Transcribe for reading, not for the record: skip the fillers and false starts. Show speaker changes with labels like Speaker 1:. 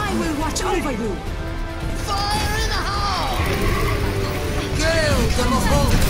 Speaker 1: I will watch over you.
Speaker 2: Fire in the hole!
Speaker 3: Gale de Mahol!